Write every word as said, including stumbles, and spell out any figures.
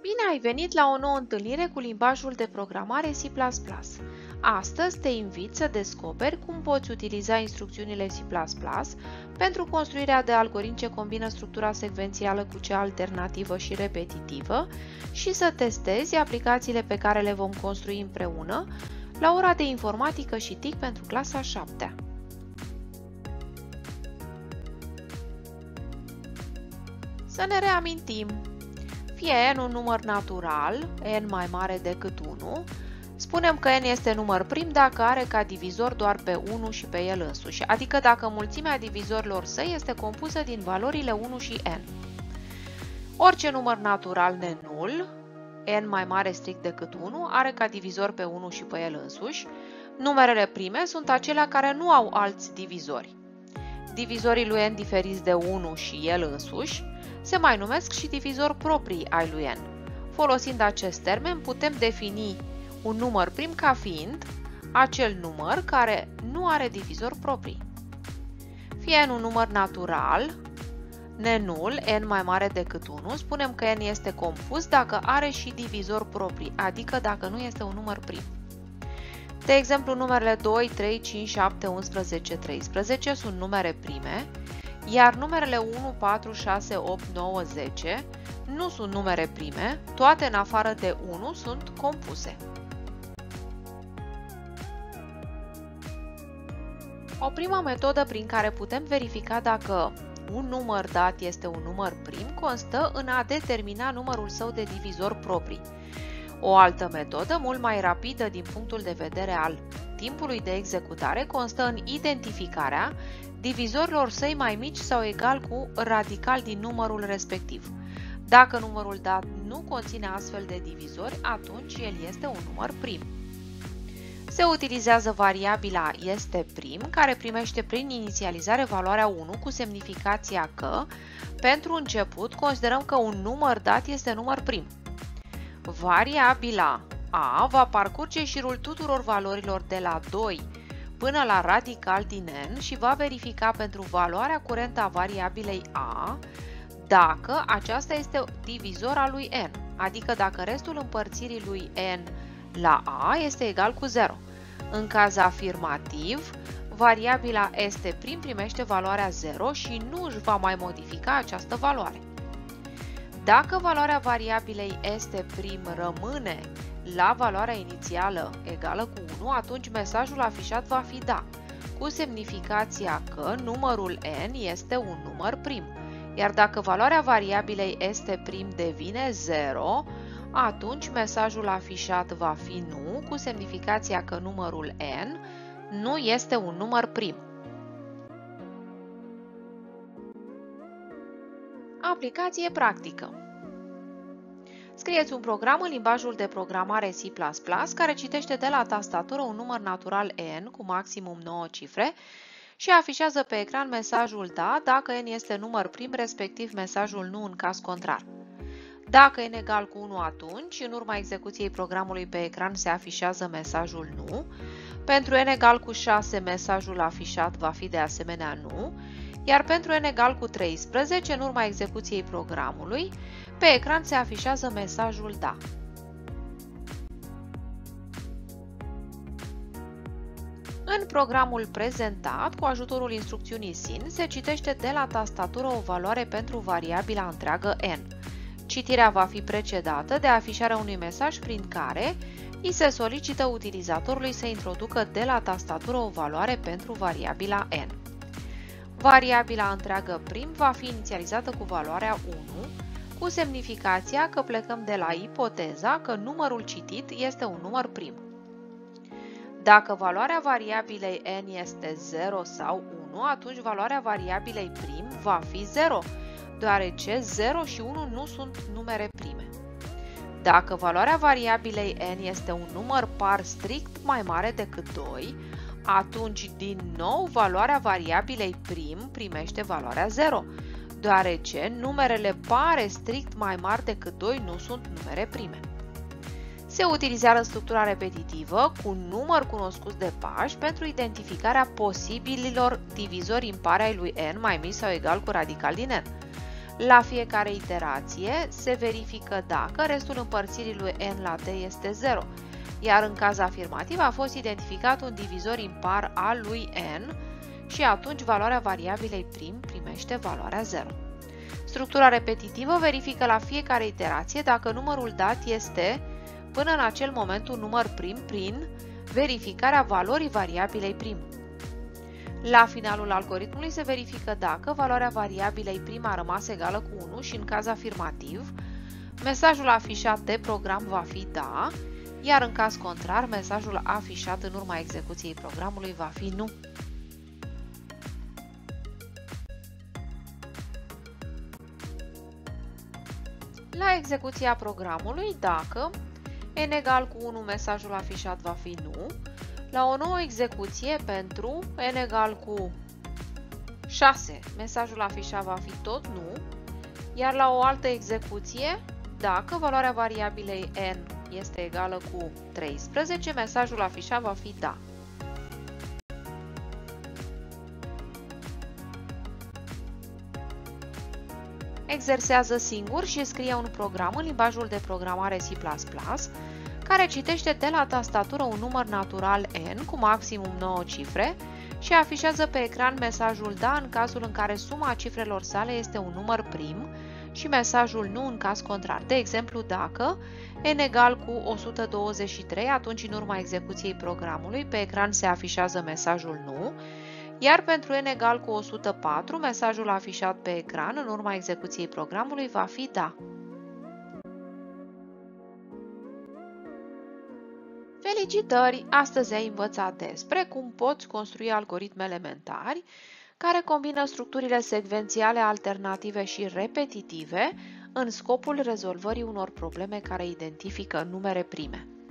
Bine ai venit la o nouă întâlnire cu limbajul de programare C plus plus. Astăzi te invit să descoperi cum poți utiliza instrucțiunile C plus plus pentru construirea de algoritmi ce combină structura secvențială cu cea alternativă și repetitivă și să testezi aplicațiile pe care le vom construi împreună la ora de informatică și T I C pentru clasa a șaptea. Să ne reamintim. Fie n un număr natural, n mai mare decât unu, spunem că n este număr prim dacă are ca divizor doar pe unu și pe el însuși, adică dacă mulțimea divizorilor săi este compusă din valorile unu și n. Orice număr natural nenul, n mai mare strict decât unu, are ca divizor pe unu și pe el însuși. Numerele prime sunt acelea care nu au alți divizori. Divizorii lui n diferiți de unu și el însuși se mai numesc și divizori proprii ai lui n. Folosind acest termen, putem defini un număr prim ca fiind acel număr care nu are divizori proprii. Fie n un număr natural, nenul, n mai mare decât unu, spunem că n este compus dacă are și divizori proprii, adică dacă nu este un număr prim. De exemplu, numerele doi, trei, cinci, șapte, unsprezece, treisprezece sunt numere prime, iar numerele unu, patru, șase, opt, nouă, zece nu sunt numere prime, toate în afară de unu sunt compuse. O primă metodă prin care putem verifica dacă un număr dat este un număr prim constă în a determina numărul său de divizori proprii. O altă metodă, mult mai rapidă din punctul de vedere al timpului de executare, constă în identificarea divizorilor săi mai mici sau egal cu radical din numărul respectiv. Dacă numărul dat nu conține astfel de divizori, atunci el este un număr prim. Se utilizează variabila este prim, care primește prin inițializare valoarea unu cu semnificația că, pentru început, considerăm că un număr dat este număr prim. Variabila a va parcurge șirul tuturor valorilor de la doi până la radical din n și va verifica pentru valoarea curentă a variabilei a dacă aceasta este divizor al lui n, adică dacă restul împărțirii lui n la a este egal cu zero. În caz afirmativ, variabila este prim primește valoarea zero și nu își va mai modifica această valoare. Dacă valoarea variabilei este prim rămâne la valoarea inițială egală cu unu, atunci mesajul afișat va fi da, cu semnificația că numărul n este un număr prim. Iar dacă valoarea variabilei este prim devine zero, atunci mesajul afișat va fi nu, cu semnificația că numărul n nu este un număr prim. Aplicație practică. Scrieți un program în limbajul de programare C plus plus care citește de la tastatură un număr natural n cu maximum nouă cifre și afișează pe ecran mesajul da dacă n este număr prim, respectiv mesajul nu în caz contrar. Dacă n egal cu unu, atunci, în urma execuției programului pe ecran se afișează mesajul nu. Pentru n egal cu șase, mesajul afișat va fi de asemenea nu. Iar pentru n egal cu treisprezece, în urma execuției programului, pe ecran se afișează mesajul da. În programul prezentat, cu ajutorul instrucțiunii sin, se citește de la tastatură o valoare pentru variabila întreagă n. Citirea va fi precedată de afișarea unui mesaj prin care îi se solicită utilizatorului să introducă de la tastatură o valoare pentru variabila n. Variabila întreagă prim va fi inițializată cu valoarea unu, cu semnificația că plecăm de la ipoteza că numărul citit este un număr prim. Dacă valoarea variabilei n este zero sau unu, atunci valoarea variabilei prim va fi zero, deoarece zero și unu nu sunt numere prime. Dacă valoarea variabilei n este un număr par strict mai mare decât doi, atunci din nou valoarea variabilei prim primește valoarea zero, deoarece numerele pare strict mai mari decât doi nu sunt numere prime. Se utilizează structura repetitivă cu un număr cunoscut de pași pentru identificarea posibililor divizori impari ai lui n mai mici sau egal cu radical din n. La fiecare iterație se verifică dacă restul împărțirii lui n la t este zero, iar în caz afirmativ a fost identificat un divizor impar al lui n și atunci valoarea variabilei prim primește valoarea zero. Structura repetitivă verifică la fiecare iterație dacă numărul dat este până în acel moment un număr prim prin verificarea valorii variabilei prim. La finalul algoritmului se verifică dacă valoarea variabilei prim a rămas egală cu unu și în caz afirmativ, mesajul afișat de program va fi da, iar în caz contrar, mesajul afișat în urma execuției programului va fi nu. La execuția programului, dacă n egal cu unu, mesajul afișat va fi nu. La o nouă execuție pentru n egal cu șase, mesajul afișat va fi tot nu, iar la o altă execuție, dacă valoarea variabilei n este egală cu treisprezece, mesajul afișat va fi da. Exersează singur și scrie un program în limbajul de programare C plus plus, care citește de la tastatură un număr natural n cu maximum nouă cifre și afișează pe ecran mesajul da în cazul în care suma cifrelor sale este un număr prim și mesajul nu în caz contrar. De exemplu, dacă n egal cu o sută douăzeci și trei, atunci în urma execuției programului pe ecran se afișează mesajul nu, iar pentru n egal cu o sută patru, mesajul afișat pe ecran în urma execuției programului va fi da. Felicitări! Astăzi ai învățat despre cum poți construi algoritmi elementari care combină structurile secvențiale, alternative și repetitive în scopul rezolvării unor probleme care identifică numere prime.